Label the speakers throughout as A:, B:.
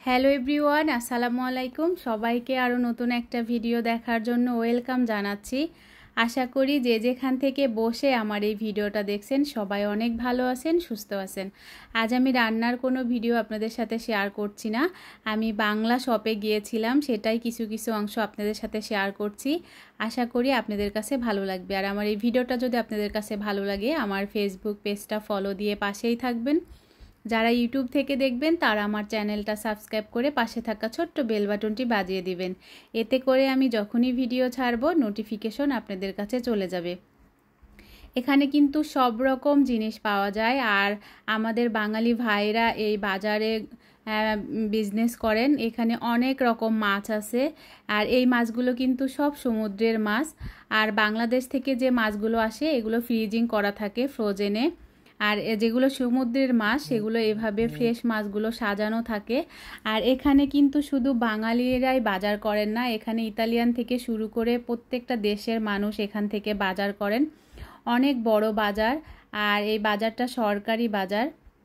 A: Hello everyone, আসসালামু আলাইকুম। সবাইকে আরও নতুন একটা ভিডিও দেখার জন্য ওয়েলকাম জানাচ্ছি। আশা করি যে যেখান থেকে বসে আমার এই ভিডিওটা দেখছেন সবাই অনেক ভালো আছেন, সুস্থ আছেন। আজ আমি রান্নার কোনো ভিডিও আপনাদের সাথে শেয়ার করছি না। আমি বাংলা শপে গিয়েছিলাম, সেটাই কিছু কিছু অংশ আপনাদের সাথে শেয়ার করছি। আশা করি আপনাদের কাছে ভালো লাগবে। আর আমার এই ভিডিওটা যদি আপনাদের কাছে ভালো লাগে, আমার ফেসবুক পেজটা ফলো দিয়ে পাশেই থাকবেন। যারা ইউটিউব থেকে দেখবেন তারা আমার চ্যানেলটা সাবস্ক্রাইব করে পাশে থাকা ছোট্ট বেল বাটনটি বাজিয়ে দিবেন। এতে করে আমি যখনই ভিডিও ছাড়ব নোটিফিকেশন আপনাদের কাছে চলে যাবে। এখানে কিন্তু সব রকম জিনিস পাওয়া যায়। আর আমাদের বাঙালি ভাইরা এই বাজারে বিজনেস করেন। এখানে অনেক রকম মাছ আছে, আর এই মাছগুলো কিন্তু সব সমুদ্রের মাছ। আর বাংলাদেশ থেকে যে মাছগুলো আসে এগুলো ফ্রিজিং করা থাকে ফ্রোজেনে। আর যেগুলো সমুদ্রের মাছ সেগুলো এভাবে ফ্রেশ মাছগুলো সাজানো থাকে। আর এখানে কিন্তু শুধু বাঙালিরাই বাজার করেন না, এখানে ইতালিয়ান থেকে শুরু করে প্রত্যেকটা দেশের মানুষ এখান থেকে বাজার করেন। অনেক বড় বাজার, আর এই বাজারটা সরকারি বাজার।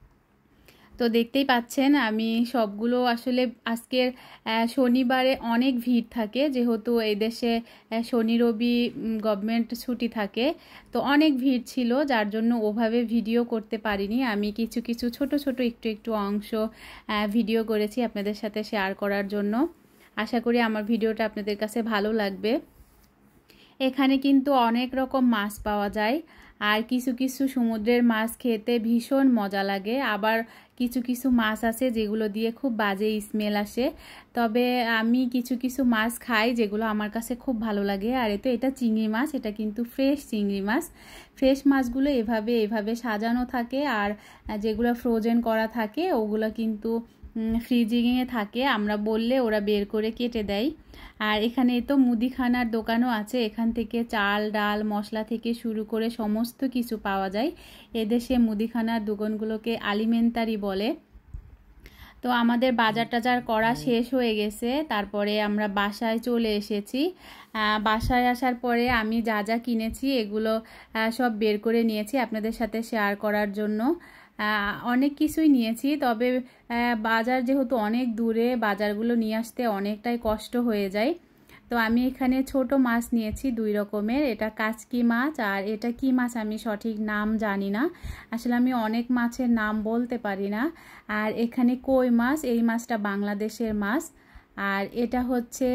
A: তো দেখতেই পাচ্ছেন আমি সবগুলো আসলে আজকের শনিবারে অনেক ভিড় থাকে, যেহেতু এই দেশে শনি রবি গভর্নমেন্ট ছুটি থাকে। তো অনেক ভিড় ছিল, যার জন্য ওভাবে ভিডিও করতে পারিনি। আমি কিছু কিছু ছোট ছোট একটু অংশ ভিডিও করেছি আপনাদের সাথে শেয়ার করার জন্য। আশা করি আমার ভিডিওটা আপনাদের কাছে ভালো লাগবে। এখানে কিন্তু অনেক রকম মাছ পাওয়া যায়, আর কিছু কিছু সমুদ্রের মাছ খেতে ভীষণ মজা লাগে। আবার কিছু কিছু মাছ আছে যেগুলো দিয়ে খুব বাজে স্মেল আসে। তবে আমি কিছু কিছু মাছ খাই যেগুলো আমার কাছে খুব ভালো লাগে। আর এটা চিংড়ি মাছ, এটা কিন্তু ফ্রেশ চিংড়ি মাছ। ফ্রেশ মাছগুলো এভাবে সাজানো থাকে, আর যেগুলো ফ্রোজেন করা থাকে ওগুলো কিন্তু ফ্রিজিংয়ে থাকে। আমরা বললে ওরা বের করে কেটে দেয়। আর এখানে তো মুদিখানার দোকানও আছে, এখান থেকে চাল ডাল মশলা থেকে শুরু করে সমস্ত কিছু পাওয়া যায়। এদেশে মুদিখানার দোকানগুলোকে আলিমেন্টারি বলে। তো আমাদের বাজার টাজার করা শেষ হয়ে গেছে, তারপরে আমরা বাসায় চলে এসেছি। বাসায় আসার পরে আমি যা যা কিনেছি এগুলো সব বের করে নিয়েছি আপনাদের সাথে শেয়ার করার জন্য। অনেক কিছুই নিয়েছি, তবে বাজার যেহেতু অনেক দূরে, বাজারগুলো নিয়ে আসতে অনেকটাই কষ্ট হয়ে যায়। তো আমি এখানে ছোট মাছ নিয়েছি 2 রকমের। এটা কাচকি মাছ, আর এটা কি মাছ আমি সঠিক নাম জানি না। আসলে আমি অনেক মাছের নাম বলতে পারি না। আর এখানে কই মাছ, এই মাছটা বাংলাদেশের মাছ। আর এটা হচ্ছে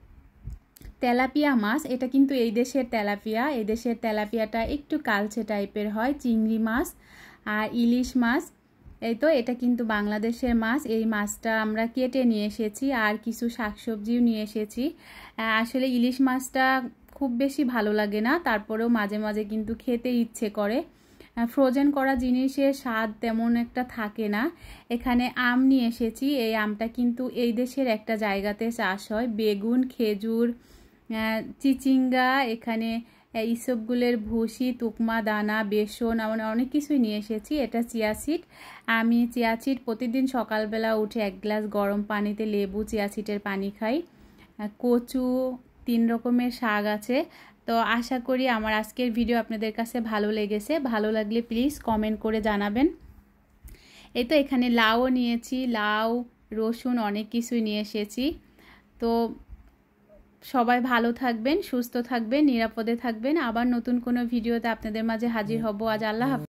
A: তেলাপিয়া মাছ, এটা কিন্তু এই দেশের তেলাপিয়া। এই দেশের তেলাপিয়াটা একটু কালচে টাইপের হয়। চিংড়ি মাছ আর ইলিশ মাছ, এটা কিন্তু বাংলাদেশের মাছ। এই মাছটা আমরা কেটে নিয়ে এসেছি, আর কিছু শাকসবজিও নিয়ে এসেছি। আসলে ইলিশ মাছটা খুব বেশি ভালো লাগে না, তারপরেও মাঝে মাঝে কিন্তু খেতে ইচ্ছে করে। ফ্রোজেন করা জিনিসের স্বাদ তেমন একটা থাকে না। এখানে আম নিয়ে এসেছি। এই আমটা কিন্তু এই দেশের একটা জায়গাতে চাষ হয়। বেগুন, খেজুর, চিচিঙ্গা, এখানে ইসবগুলের ভুসি, তুকমা দানা, বেসন, অনেক কিছুই নিয়ে এসেছি। এটা চিয়া সিড। আমি চিয়া সিড প্রতিদিন সকালবেলা উঠে 1 গ্লাস গরম পানিতে লেবু চিয়া সিডের পানি খাই। কচু, 3 রকমের শাক আছে। তো আশা করি আমার আজকের ভিডিও আপনাদের কাছে ভালো লেগেছে। ভালো লাগলে প্লিজ কমেন্ট করে জানাবেন। এখানে লাউও নিয়েছি, লাউ, রসুন, অনেক কিছুই নিয়ে এসেছি। তো সবাই ভালো থাকবেন, সুস্থ থাকবেন, নিরাপদে থাকবেন। আবার নতুন কোনো ভিডিওতে আপনাদের মাঝে হাজির হব। আজ আল্লাহ হাফেজ।